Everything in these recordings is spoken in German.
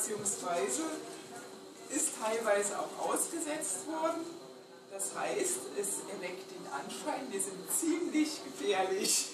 bzw. ist teilweise auch ausgesetzt worden. Das heißt, es erweckt den Anschein, wir sind ziemlich gefährlich.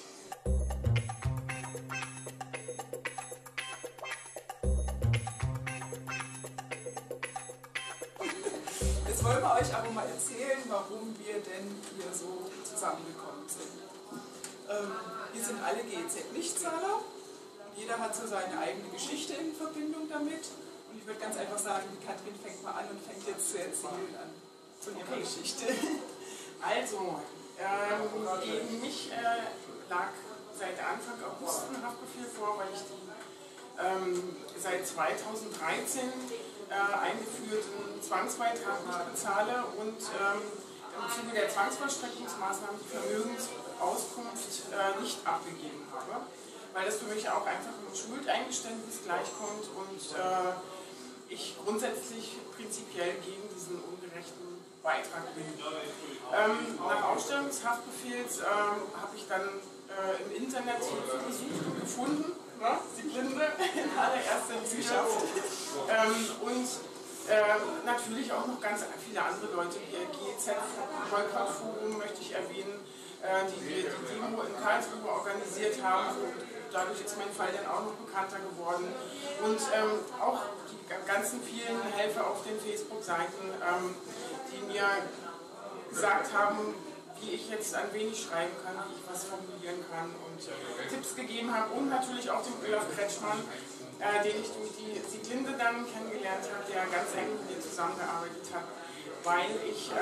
Jetzt wollen wir euch aber mal erzählen, warum wir denn hier so zusammengekommen sind. Wir sind alle GEZ-Nichtzahler. Jeder hat so seine eigene Geschichte in Verbindung damit. Und ich würde ganz einfach sagen, die Katrin fängt mal an und fängt jetzt zu erzählen an von ihrer Geschichte. Also, gegen mich lag seit Anfang August ein Haftbefehl vor, weil ich die seit 2013 eingeführten Zwangsbeitrag nicht bezahle und im Zuge der Zwangsvollstreckungsmaßnahmen die Vermögensauskunft nicht abgegeben habe, weil das für mich auch einfach ein Schuldeingeständnis gleichkommt und ich grundsätzlich prinzipiell gegen diesen ungerechten Beitrag bin. Nach Ausstellung des Haftbefehls habe ich dann im Internet Hilfe gesucht und gefunden, ne? Sieglinde in allererster Linie. Und natürlich auch noch ganz viele andere Leute, wie GEZ-Boykott-Forum möchte ich erwähnen, die Demo in Karlsruhe organisiert haben. Dadurch ist mein Fall dann auch noch bekannter geworden. Und auch die ganzen vielen Helfer auf den Facebook-Seiten, die mir gesagt haben, wie ich jetzt ein wenig schreiben kann, wie ich was formulieren kann und Tipps gegeben habe. Und natürlich auch dem Olaf Kretschmann, den ich durch die Sieglinde dann kennengelernt habe, der ganz eng mit mir zusammengearbeitet hat, weil ich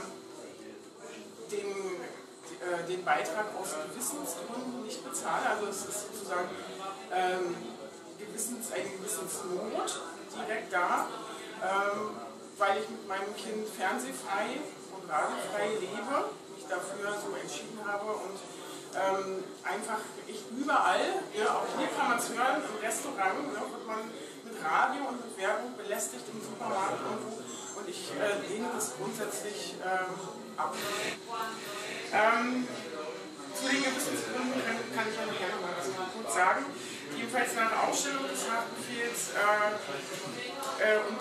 den Beitrag aus Gewissensgründen nicht bezahle. Also es ist sozusagen eine Gewissensnot direkt da, weil ich mit meinem Kind fernsehfrei und radiofrei lebe, mich dafür so entschieden habe und einfach ich überall, ja, auch hier kann man es hören, im Restaurant, ne, wird man mit Radio und mit Werbung belästigt im Supermarkt irgendwo und ich lehne das grundsätzlich ab. Zu den Gewissensgründen kann ich ja gerne mal was kurz sagen. Jedenfalls nach Ausstellung des Haftbefehls und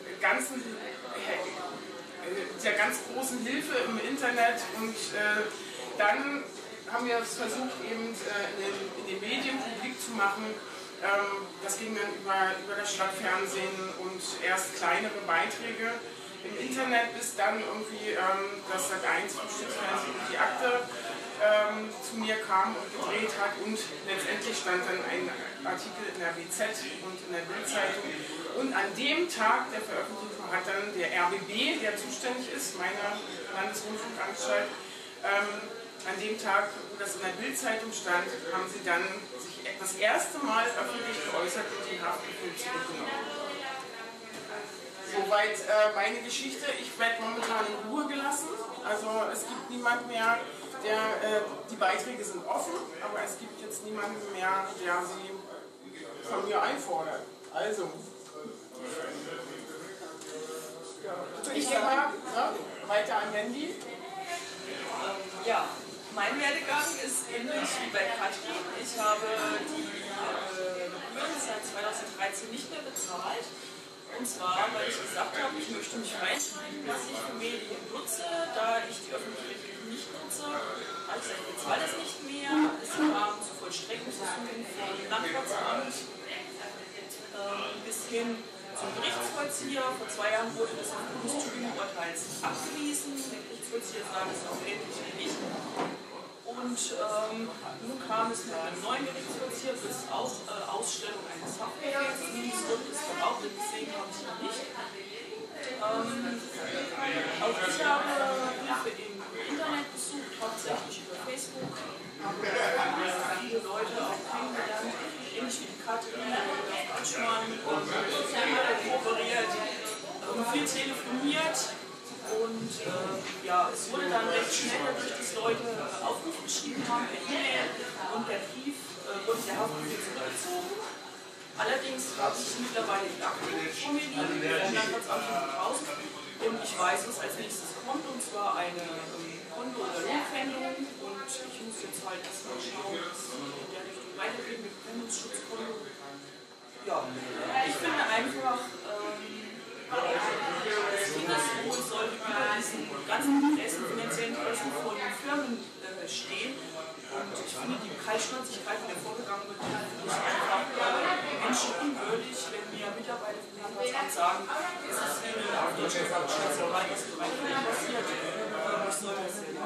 dieser ganz großen Hilfe im Internet und dann haben wir es versucht, eben in den Medien publik zu machen. Das ging dann über das Stadtfernsehen und erst kleinere Beiträge im Internet, bis dann irgendwie das Sat.1 Frühstücksfernsehen und die Akte zu mir kam und gedreht hat und letztendlich stand dann ein Artikel in der WZ und in der Bild-Zeitung und an dem Tag der Veröffentlichung hat dann der RBB, der zuständig ist, meine Landesrundfunkanstalt, an dem Tag, wo das in der Bild-Zeitung stand, haben sie dann sich das erste Mal öffentlich geäußert und den Haftbefehl zurückgenommen. Soweit meine Geschichte. Ich werde momentan in Ruhe gelassen. Also es gibt niemand mehr, die Beiträge sind offen, aber es gibt jetzt niemanden mehr, der sie von mir einfordert. Also, ich gehe mal weiter an Handy. Ja, mein Werdegang ist ähnlich wie bei Katrin. Ich habe die Gebühren seit 2013 nicht mehr bezahlt. Und zwar, weil ich gesagt habe, ich möchte mich reinschreiben, was ich für Medien nutze. Da ich die öffentlich-rechtlichen nicht nutze, habe ich gesagt, ich bezahle das nicht mehr. Es kam zu Vollstreckungsversuchen vom Landratsamt bis hin zum Gerichtsvollzieher. Vor 2 Jahren wurde das aufgrund des Tübingen-Urteils abgewiesen. Der Gerichtsvollzieher sagt, es ist auch ähnlich wie ich. Und nun kam es mit einem neuen Gerichtsvollzieher, das ist auch Ausstellung eines Haftbefehls. Dies wird es verlautet, deswegen habe ich ihn nicht. Auch ich habe Hilfe im Internet besucht, hauptsächlich über Facebook. Habe viele Leute auch kennengelernt, ähnlich wie die Katrin oder Kretschmann, und kooperiert, viel telefoniert. Und ja, es wurde dann recht schnell dadurch, dass Leute Aufruf geschrieben haben per E-Mail und per Brief wurde der Haftbefehl zurückgezogen. Allerdings habe ich mittlerweile die Akte vor mir liegen, vom Landratsamt in Burghausen, und ich weiß, was als nächstes kommt, und zwar eine Konto- oder Lohnpfändung, und ich muss jetzt halt erstmal schauen, dass der Richtung weitergeht mit Gründungsschutzkonto. Ich finde einfach, das Kindeswohl sollte über diesen ganzen Interessen, finanziellen Interessen von Firmen stehen. Und ich finde die Kaltschnäuzigkeit, die da vorgegangen wird, finde ich einfach menschenunwürdig, wenn mir Mitarbeiter vom Landratsamt sagen, es ist ihnen auf der Schätzerei, was mit meinem Kind passiert. Was soll das denn?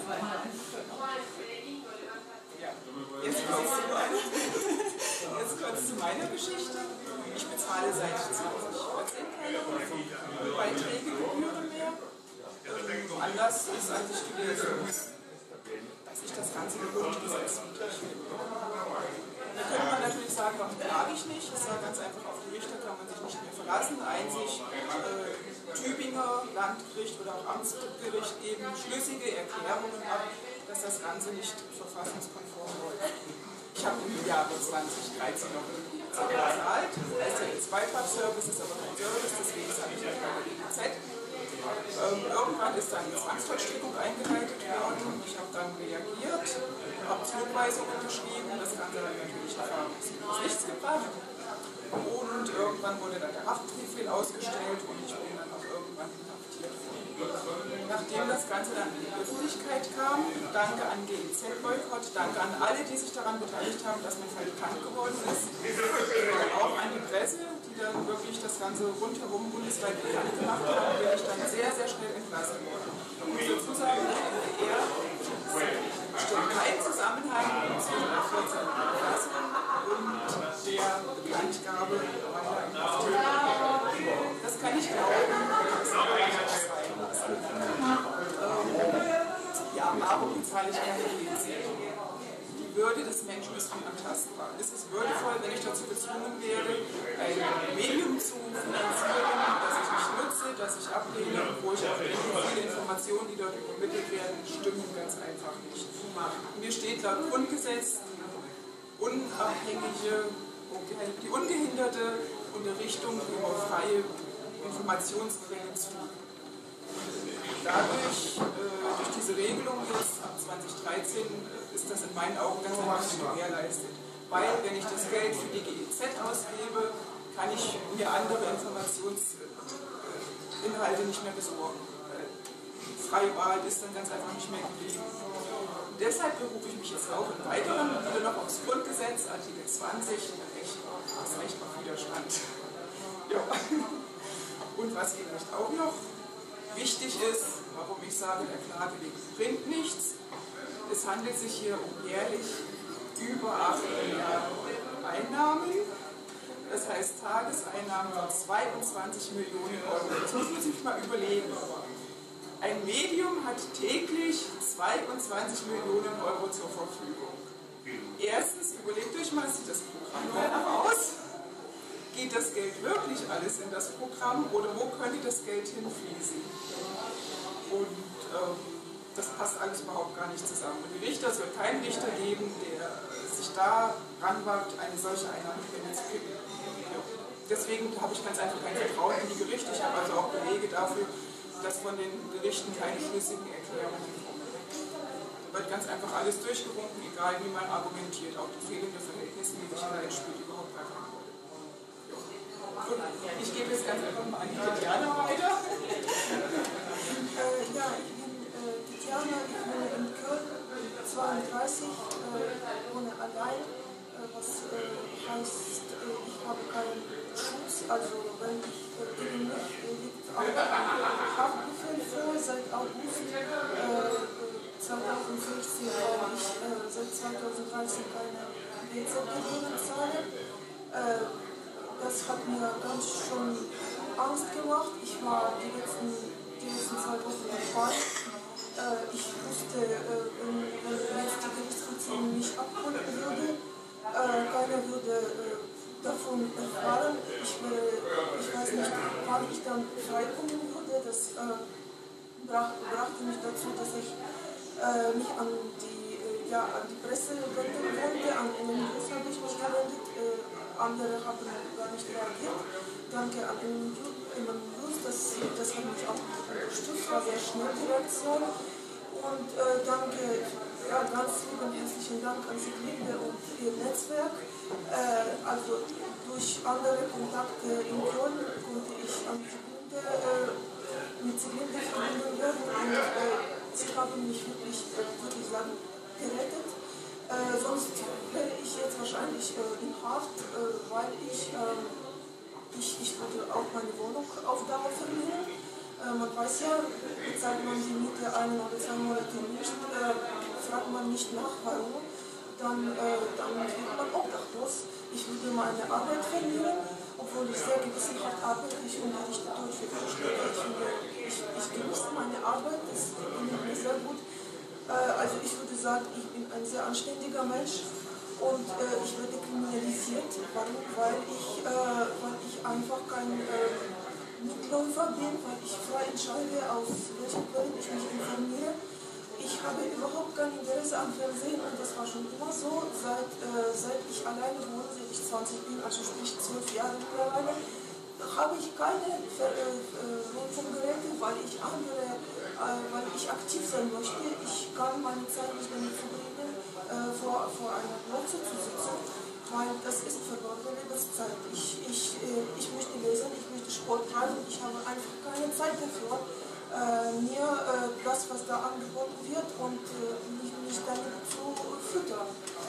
Jetzt kurz zu meiner Geschichte. Ich bezahle seit 2014 keine Beiträge, Gebühren mehr. Anders ist, als ich gelesen habe, dass ich das Ganze grundgesetzwidrig finde. Da könnte man natürlich sagen, warum trage ich nicht? Das war ganz einfach, auf die Richter kann man sich nicht mehr verlassen. Einzig Tübinger Landgericht oder auch Amtsgericht geben schlüssige Erklärungen ab, dass das Ganze nicht verfassungskonform läuft. Ich habe im Jahre 2013 noch bezahlt. Das ist ja ein Zweifachservice, ist aber kein Service, deswegen sage ich ja keine EZ. Irgendwann ist dann die Zwangsvollstreckung eingeleitet worden. Ich habe dann reagiert, habe Zurückweisung unterschrieben. Das Ganze hat natürlich nichts gebracht. Und irgendwann wurde dann der Haftbefehl ausgestellt und ich bin dann auch irgendwann inhaftiert worden. Nachdem das Ganze dann in die Öffentlichkeit kam, danke an GEZ-Boykott, danke an alle, die sich daran beteiligt haben, dass mein Fall bekannt geworden ist, auch an die Presse, die dann wirklich das Ganze rundherum bundesweit bekannt gemacht haben, bin ich dann sehr, sehr schnell entlassen worden. Ich muss dazu sagen, der NDR stellt keinen Zusammenhang zwischen der 14. Entlassung und der Bekanntgabe meiner Inhaftierung. Das kann ich glauben, das kann ich auch sein. Ja, warum bezahle ich keine GEZ? Die Würde des Menschen ist unantastbar. Es ist würdevoll, wenn ich dazu gezwungen werde, ein Medium zu finanzieren, das ich nicht nutze, das ich ablehne, wo ich auch viele Informationen, die dort übermittelt werden, stimmen ganz einfach nicht. Mir steht laut Grundgesetz die ungehinderte Unterrichtung über freie Informationsquellen zu. Dadurch, durch diese Regelung jetzt ab 2013, ist das in meinen Augen ganz einfach nicht gewährleistet. Weil, wenn ich das Geld für die GEZ ausgebe, kann ich mir andere Informationsinhalte nicht mehr besorgen. Freie Wahl ist dann ganz einfach nicht mehr gegeben. Deshalb berufe ich mich jetzt auch im Weiteren wieder noch aufs Grundgesetz, Artikel 20, das Recht auf Widerstand. Ja. Und was vielleicht auch noch wichtig ist, warum ich sage, der Klageweg bringt nichts. Es handelt sich hier um jährlich über 8 Milliarden Einnahmen. Das heißt Tageseinnahmen von 22 Millionen Euro. Das muss man sich mal überlegen. Ein Medium hat täglich 22 Millionen Euro zur Verfügung. Erstens, überlegt euch mal, sieht das Programm danach aus? Geht das Geld wirklich alles in das Programm oder wo könnte das Geld hinfließen? Und das passt alles überhaupt gar nicht zusammen. Und die Richter, es wird keinen Richter geben, der sich da ranwagt, eine solche Einnahmequelle zu kippen. Deswegen habe ich ganz einfach kein Vertrauen in die Gerichte. Ich habe also auch Belege dafür, dass von den Gerichten keine schlüssigen Erklärungen kommen. Da wird ganz einfach alles durchgewunken, egal wie man argumentiert. Auch die fehlende Verhältnismäßigkeit spielt überhaupt gar keine Rolle. Und ich gebe jetzt ganz einfach mal an die Tatjana weiter. Ja, ich bin Tatjana, ich wohne in Köln, 32, wohne allein, was heißt, ich habe keinen Schutz, also wenn ich gegen mich liegt auch Haftbefehl vor, seit August 2016, weil ich seit 2013 keine BZ-Gebühren zahle. Das hat mir ganz schön Angst gemacht. Ich war die letzten 2 Wochen dabei. Ich wusste, wenn jetzt die Gerichtsvollzieher mich abholen würde, keiner würde davon erfahren. Ich weiß nicht, wann ich dann freikommen würde. Das brachte mich dazu, dass ich mich an die Presse wenden wollte. An NMJs habe ich mich gewendet. Andere haben gar nicht reagiert. Danke an NMJs, das hat mich auch unterstützt, war sehr schnell die Reaktion. Und danke, ganz lieben herzlichen Dank an Siglinde und ihr Netzwerk. Also durch andere Kontakte in Köln konnte ich an mit Zylinder verbunden werden und sie haben mich wirklich, würde ich sagen, gerettet. Sonst wäre ich jetzt wahrscheinlich in Haft, weil ich würde auch meine Wohnung auf Dauer verlieren. Man weiß ja, bezahlt man die Miete 1 oder 2 Monate nicht, fragt man nicht nach, warum, dann wird man obdachlos. Ich würde meine Arbeit verlieren, obwohl ich sehr gewissenhaft arbeite. Ich unterrichte Deutsch für ich genieße meine Arbeit, das gelingt mir sehr gut. Also ich würde sagen, ich bin ein sehr anständiger Mensch und ich werde kriminalisiert. Warum? Weil ich einfach kein Mitläufer bin, weil ich frei entscheide, aus welchen Quellen ich mich informiere. Ich habe überhaupt kein Interesse am Fernsehen und das war schon immer so, seit ich alleine wohne, seit ich 20 bin, also sprich 12 Jahre mittlerweile, habe ich keine Rundfunkgeräte, weil ich aktiv sein möchte. Ich kann meine Zeit nicht damit verbringen, vor einer Glotze zu sitzen, weil das ist verlorene Lebenszeit. Ich möchte lesen, ich möchte Sport treiben, ich habe einfach keine Zeit dafür, mir das, was da angeboten wird und mich damit zu füttern.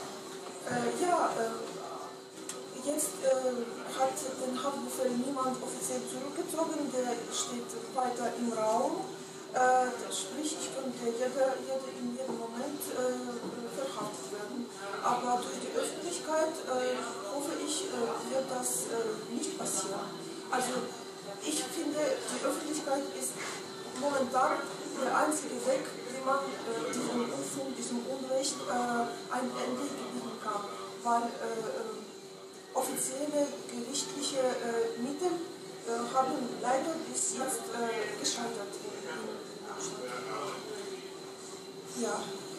Jetzt hat den Haftbefehl niemand offiziell zurückgezogen, der steht weiter im Raum. Sprich, ich könnte in jedem Moment verhaftet werden. Aber durch die Öffentlichkeit, hoffe ich, wird das nicht passieren. Also ich finde, die Öffentlichkeit ist momentan der einzige Weg, wie man diesem Unfug, diesem Unrecht ein Ende gebieten kann. Weil offizielle gerichtliche Mittel haben leider bis jetzt gescheitert. Ja.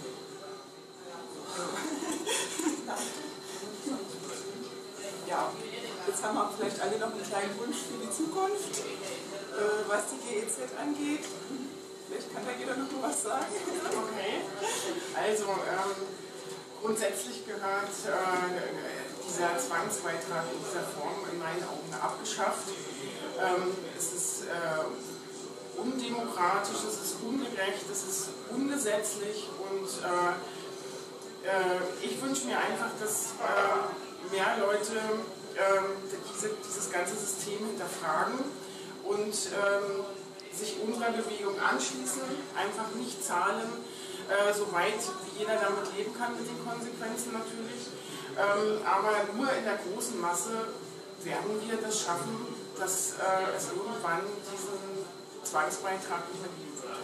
Ja, jetzt haben wir vielleicht alle noch einen kleinen Wunsch für die Zukunft, was die GEZ angeht. Vielleicht kann da jeder noch was sagen. Okay, also grundsätzlich gehört dieser Zwangsbeitrag in dieser Form in meinen Augen abgeschafft. Es ist undemokratisch, es ist ungerecht, es ist ungesetzlich und ich wünsche mir einfach, dass mehr Leute dieses ganze System hinterfragen und sich unserer Bewegung anschließen, einfach nicht zahlen, soweit jeder damit leben kann mit den Konsequenzen natürlich. Aber nur in der großen Masse werden wir das schaffen, dass es irgendwann diesen Zwangsbeitrag nicht mehr geben wird.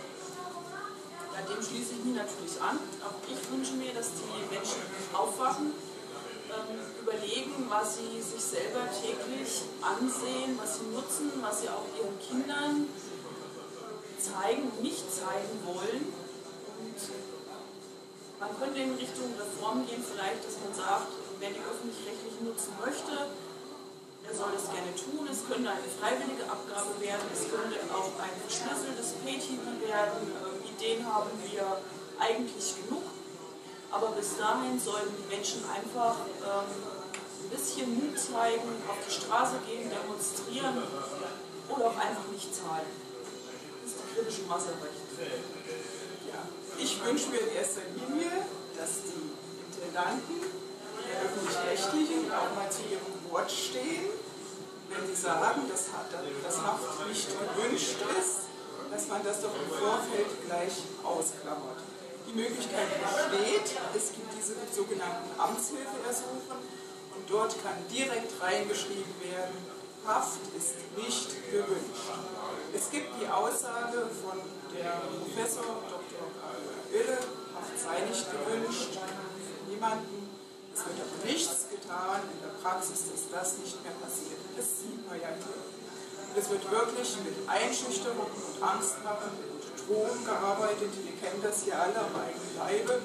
Ja, dem schließe ich mich natürlich an. Auch ich wünsche mir, dass die Menschen aufwachen, überlegen, was sie sich selber täglich ansehen, was sie nutzen, was sie auch ihren Kindern zeigen, nicht zeigen wollen. Und man könnte in Richtung Reform gehen, vielleicht, dass man sagt, wer die öffentlich-rechtlichen nutzen möchte, er soll das gerne tun. Es könnte eine freiwillige Abgabe werden, es könnte auch ein verschlüsseltes Pay-TV werden. Ideen haben wir eigentlich genug, aber bis dahin sollten die Menschen einfach ein bisschen Mut zeigen, auf die Straße gehen, demonstrieren oder auch einfach nicht zahlen. Das ist die kritische Masse recht. Ja. Ich wünsche mir in erster Linie, dass die Intendanten der Öffentlich-Rechtlichen auch mal zu ihrem Wort stehen, wenn sie sagen, dass Haft nicht gewünscht ist, dass man das doch im Vorfeld gleich ausklammert. Die Möglichkeit besteht, es gibt diese sogenannten Amtshilfeersuchen und dort kann direkt reingeschrieben werden, Haft ist nicht gewünscht. Es gibt die Aussage von der Professor Dr. Wille, Haft sei nicht gewünscht, niemanden. Es wird aber nichts getan in der Praxis, dass das nicht mehr passiert. Das sieht man ja hier. Und es wird wirklich mit Einschüchterung und Angstmachen und Drohung gearbeitet. Wir kennen das hier alle am eigenen Leibe.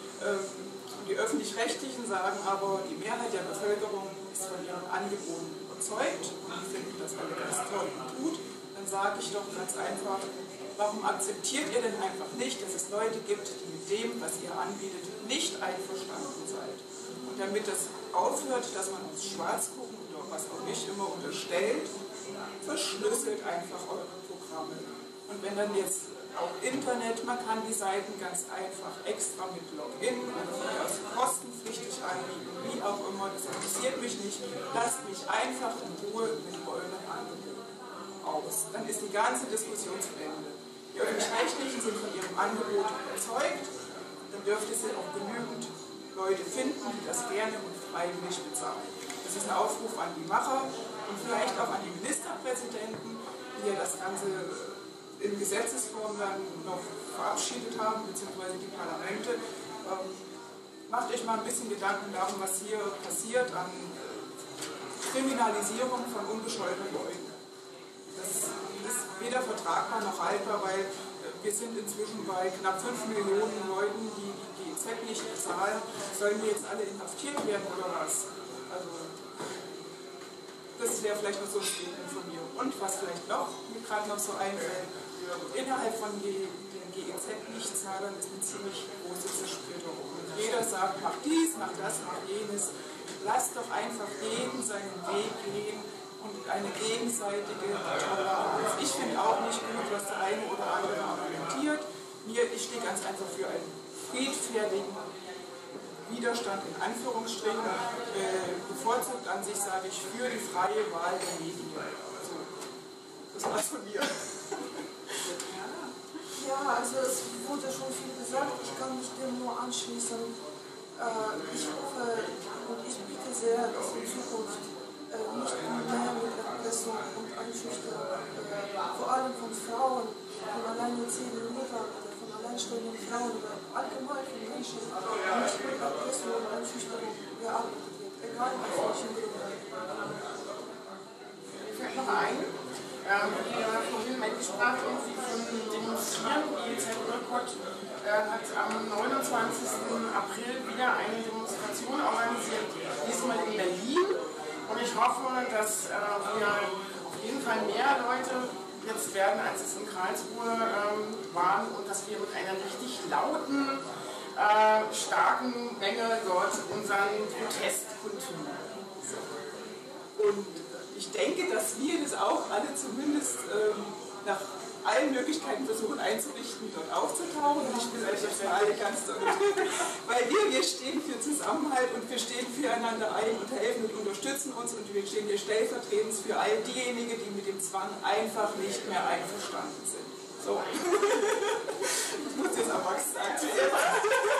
Die Öffentlich-Rechtlichen sagen aber, die Mehrheit der Bevölkerung ist von ihren Angeboten überzeugt und die finden das alle ganz toll und gut. Dann sage ich doch ganz einfach, warum akzeptiert ihr denn einfach nicht, dass es Leute gibt, die mit dem, was ihr anbietet, nicht einverstanden seid? Und damit das aufhört, dass man uns schwarz gucken und was auch nicht immer unterstellt, verschlüsselt einfach eure Programme. Und wenn dann jetzt auch Internet, man kann die Seiten ganz einfach extra mit Login oder von mir aus kostenpflichtig anbieten, wie auch immer, das interessiert mich nicht. Lasst mich einfach in Ruhe mit eurem Angebot aus. Dann ist die ganze Diskussion zu Ende. Die Öffentlich-Rechtlichen sind von ihrem Angebot überzeugt, dann dürfte es ja auch genügend Leute finden, die das gerne und freiwillig bezahlen. Das ist ein Aufruf an die Macher und vielleicht auch an die Ministerpräsidenten, die ja das Ganze in Gesetzesform dann noch verabschiedet haben, beziehungsweise die Parlamente. Macht euch mal ein bisschen Gedanken darum, was hier passiert an Kriminalisierung von unbescholtenen Leuten. Das ist weder vertragbar noch haltbar, weil wir sind inzwischen bei knapp 5 Millionen Leuten, die die GEZ nicht bezahlen. Sollen wir jetzt alle inhaftiert werden oder was? Also, das wäre vielleicht noch so ein Statement von mir. Und was vielleicht noch, mir gerade noch so einfällt, innerhalb von den GEZ-Nichtzahlern ist eine ziemlich große Zersplitterung. Und jeder sagt, mach dies, mach das, mach jenes. Lasst doch einfach jeden seinen Weg gehen und eine gegenseitige Toleranz. Ich finde auch nicht gut, was der eine oder andere argumentiert. Ich stehe ganz einfach für einen friedfertigen Widerstand in Anführungsstrichen. Bevorzugt an sich sage ich für die freie Wahl der Medien. So, das war's von mir. Ja, also es wurde schon viel gesagt, ich kann mich dem nur anschließen. Ich hoffe und ich bitte sehr, dass in Zukunft nicht mehr mit Erpressung und Einschüchterung, vor allem von Frauen, von alleinerziehenden Müttern oder von alleinstehenden Frauen oder allgemein von Menschen, nicht mit Erpressung und Einschüchterung gearbeitet wird, egal aus welchen Gründen. Mir fällt noch ein, vorhin mitgesprochen irgendwie von Demonstrieren. Die GEZ-Boykott hat am 29. April wieder eine Demonstration organisiert, diesmal in Berlin. Und ich hoffe, dass wir auf jeden Fall mehr Leute jetzt werden, als es in Karlsruhe waren und dass wir mit einer richtig lauten, starken Menge dort unseren Protest kundtun. Und ich denke, dass wir das auch alle zumindest nach allen Möglichkeiten versuchen einzurichten, dort aufzutauchen. Und ich will euch jetzt mal alle ganz doll drücken, weil wir stehen für Zusammenhalt und wir stehen füreinander ein und helfen und unterstützen uns und wir stehen hier stellvertretend für all diejenigen, die mit dem Zwang einfach nicht mehr einverstanden sind. So. Ich muss jetzt aber sagen.